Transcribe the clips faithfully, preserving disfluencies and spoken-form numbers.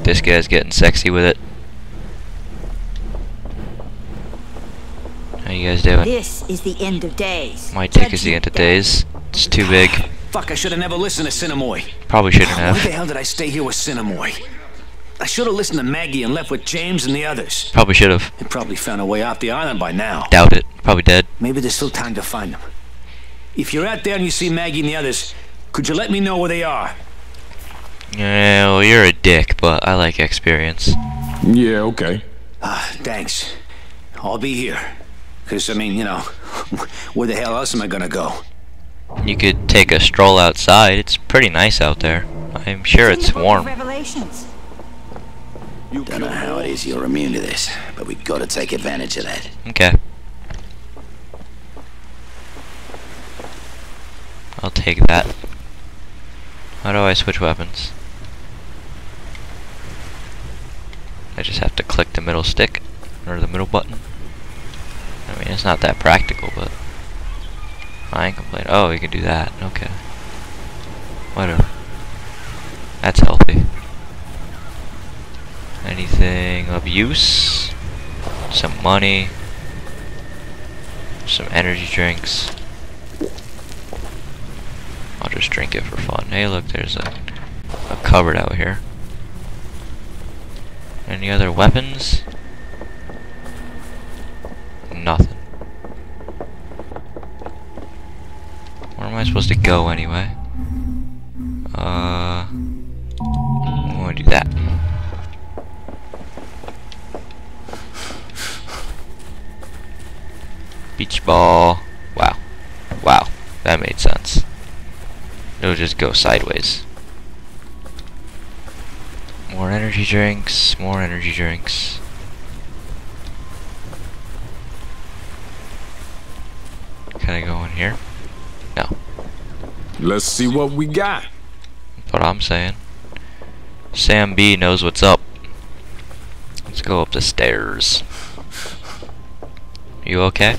this guy's getting sexy with it. How you guys doing? This is the end of days. My dick is the end of days. It's too big. Fuck, I should have never listened to Sinamoi. Probably shouldn't have. Why the hell did I stay here with Sinamoi? I should have listened to Maggie and left with James and the others. Probably should have. They probably found a way off the island by now. Doubt it. Probably dead. Maybe there's still time to find them. If you're out there and you see Maggie and the others, could you let me know where they are? Yeah, well, you're a dick, but I like experience. Yeah, okay. Ah, thanks. I'll be here. Because, I mean, you know, where the hell else am I gonna go? You could take a stroll outside. It's pretty nice out there. I'm sure it's warm. Revelations. Don't know how it is you're immune to this, but we've got to take advantage of that. Okay. I'll take that. How do I switch weapons? I just have to click the middle stick, or the middle button. I mean, it's not that practical, but I ain't complaining. Oh, you can do that. Okay. Whatever. That's healthy. Anything of use? Some money. Some energy drinks. I'll just drink it for fun. Hey, look, there's a, a cupboard out here. Any other weapons? Nothing. Where am I supposed to go anyway? Uh, I'm going to do that. Beach ball. Wow. Wow. That made sense. It'll just go sideways. More energy drinks. More energy drinks. Can I go in here? No. Let's see what we got. That's what I'm saying. Sam B knows what's up. Let's go up the stairs. You okay?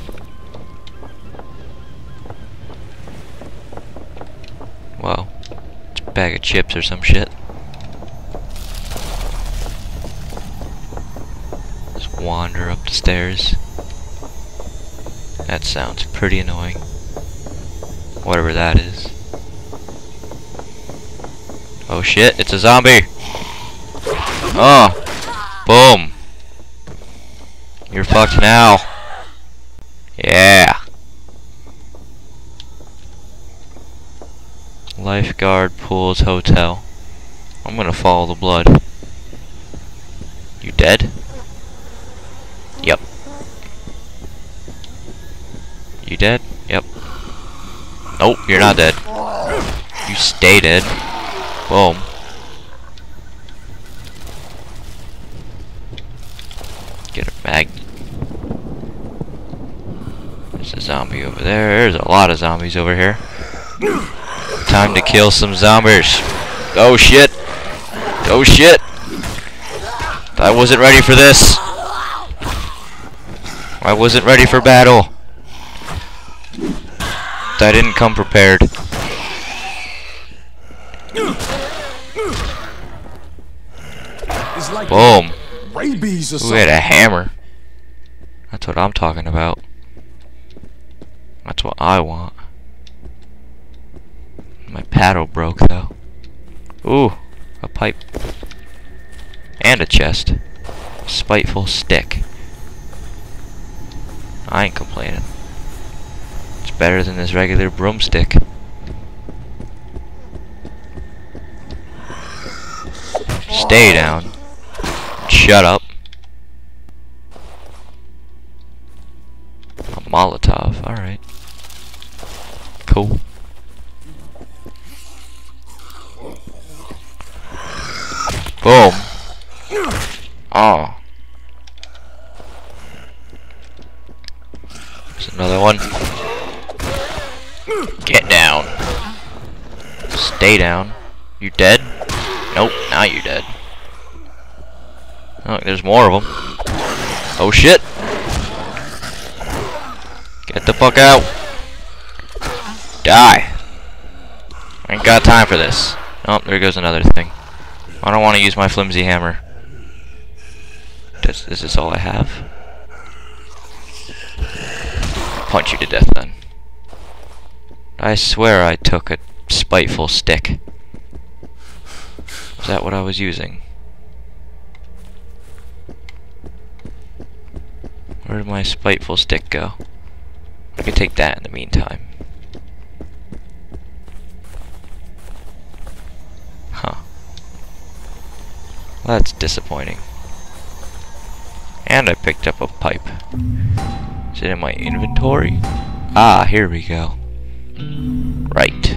Whoa. It's a bag of chips or some shit. Just wander up the stairs. That sounds pretty annoying. Whatever that is. Oh shit, it's a zombie! Oh! Boom! You're fucked now. Yeah! Lifeguard Pools Hotel. I'm gonna follow the blood. You dead? Yep. You dead? Yep. Nope, you're not dead. You stay dead. Boom. Get a mag. There's a zombie over there. There's a lot of zombies over here. Time to kill some zombies. Oh shit. Oh shit. I wasn't ready for this. I wasn't ready for battle. I didn't come prepared. It's like Boom. rabies or Ooh, something. we had a hammer. That's what I'm talking about. That's what I want. My paddle broke though. Ooh, a pipe. And a chest. Spiteful stick. I ain't complaining. It's better than this regular broomstick. Stay down. Shut up. A Molotov, alright. Cool. Boom. Oh. There's another one. Get down. Stay down. You dead? Nope, now you're dead. Oh, there's more of them. Oh shit! Get the fuck out! Die! I ain't got time for this. Oh, there goes another thing. I don't want to use my flimsy hammer. This, is this all I have? Punch you to death then. I swear I took a spiteful stick. Is that what I was using? Where did my spiteful stick go? I could take that in the meantime. Huh. Well, that's disappointing. And I picked up a pipe. Is it in my inventory? Ah, here we go. Right.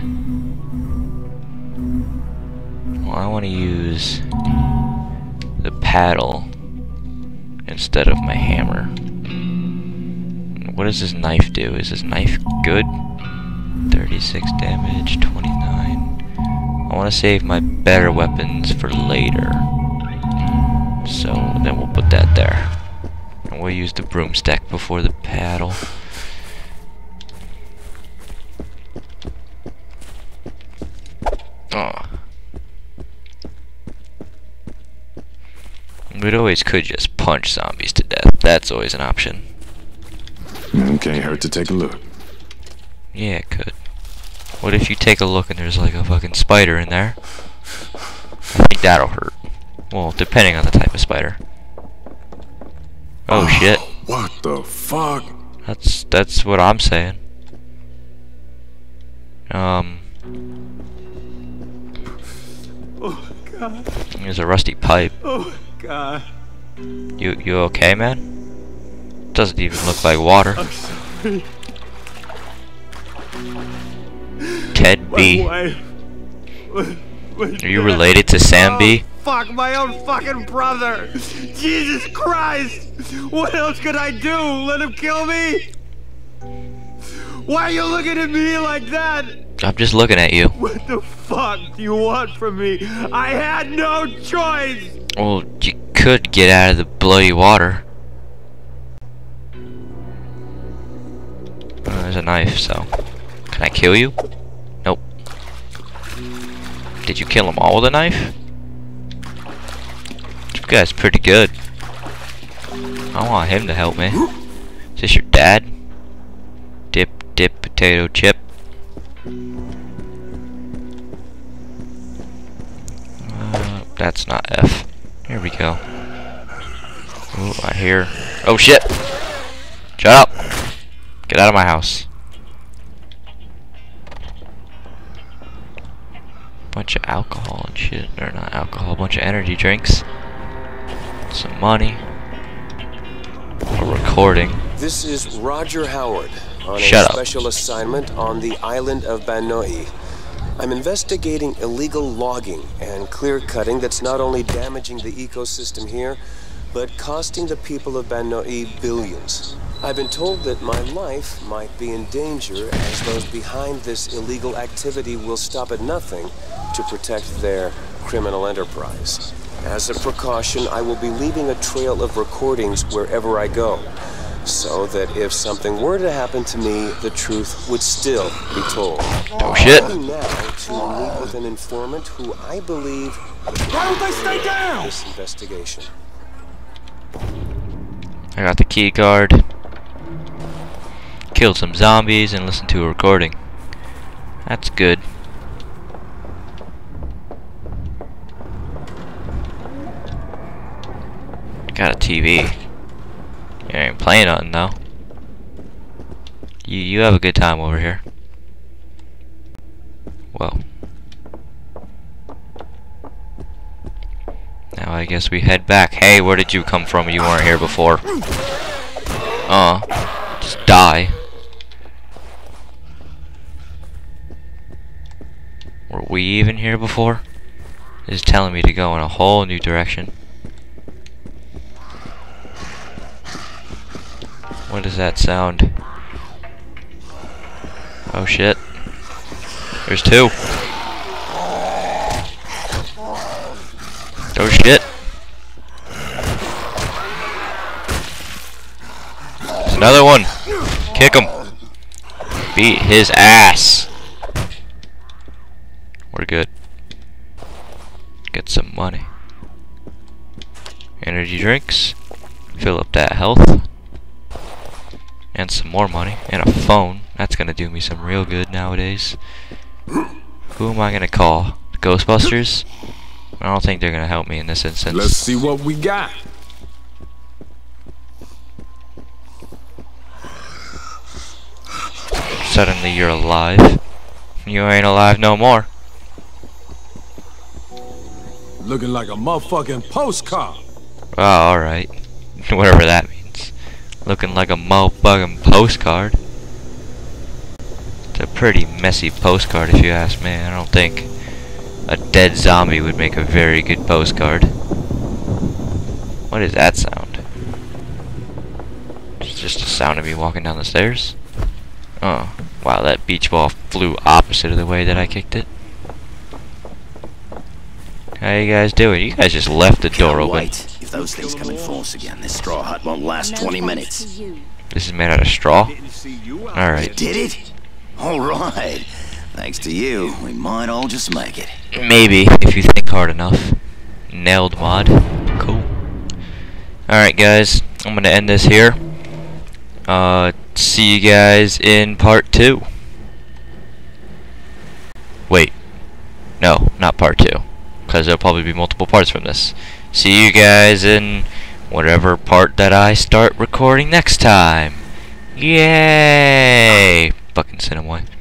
Well, I want to use the paddle instead of my hammer. What does this knife do? Is this knife good? thirty-six damage, twenty-nine. I want to save my better weapons for later. So then we'll put that there. And we'll use the broomstick before the paddle. Oh. We always could just punch zombies to death. That's always an option. Mm, can't hurt to take a look. Yeah, it could. What if you take a look and there's like a fucking spider in there? I think that'll hurt. Well, depending on the type of spider. Oh, oh shit. What the fuck? That's that's what I'm saying. Um. Oh God. There's a rusty pipe. Oh God. You you okay, man? Doesn't even look like water. I'm sorry. Ted B. My wife. Are you related to Sam B? Oh, fuck, my own fucking brother! Jesus Christ! What else could I do? Let him kill me? Why are you looking at me like that? I'm just looking at you. What the fuck do you want from me? I had no choice! Well, you could get out of the bloody water. Oh, there's a knife, so... Can I kill you? Nope. Did you kill them all with a knife? This guy's pretty good. I want him to help me. Is this your dad? Dip, dip, potato chip. Uh, that's not F. Here we go. Ooh, I hear. Oh shit! Shut up! Get out of my house. Bunch of alcohol and shit. Or not alcohol, bunch of energy drinks. Some money. A recording. This is Roger Howard on Shut a up. special assignment on the island of Banoi. I'm investigating illegal logging and clear-cutting that's not only damaging the ecosystem here, but costing the people of Banoi billions. I've been told that my life might be in danger as those behind this illegal activity will stop at nothing to protect their criminal enterprise. As a precaution, I will be leaving a trail of recordings wherever I go, so that if something were to happen to me, the truth would still be told. Oh shit! I'm now to meet with an informant who I believe Why don't they stay down? this investigation. I got the key card. Killed some zombies and listened to a recording. That's good. Got a T V. You ain't playing nothing though. You you have a good time over here. Well. Now I guess we head back. Hey, where did you come from? You weren't here before. Uh, just die. Were we even here before? It's telling me to go in a whole new direction. What does that sound? Oh shit. There's two. Oh shit. There's another one. Kick him. Beat his ass. We're good. Get some some money. Energy drinks. Fill up that health. And some more money. And a phone. That's gonna do me some real good nowadays. Who am I gonna call? The Ghostbusters? I don't think they're gonna help me in this instance. Let's see what we got. Suddenly you're alive. You ain't alive no more. Looking like a motherfucking postcard. Oh, alright. Whatever that means. Looking like a motherfucking postcard. It's a pretty messy postcard if you ask me. I don't think a dead zombie would make a very good postcard. What is that sound? It's just the sound of me walking down the stairs? Oh, wow, that beach ball flew opposite of the way that I kicked it. How you guys doing? You guys just left the door open. Wait. If those things come in force again, this straw hut won't last twenty minutes. This is made out of straw? Alright. Did it? Alright. Thanks to you, we might all just make it. Maybe, if you think hard enough. Nailed mod. Cool. Alright guys, I'm gonna end this here. Uh, see you guys in part two. Wait. No, not part two. Because there'll probably be multiple parts from this. See you guys in whatever part that I start recording next time. Yay! Fucking Cinemoy.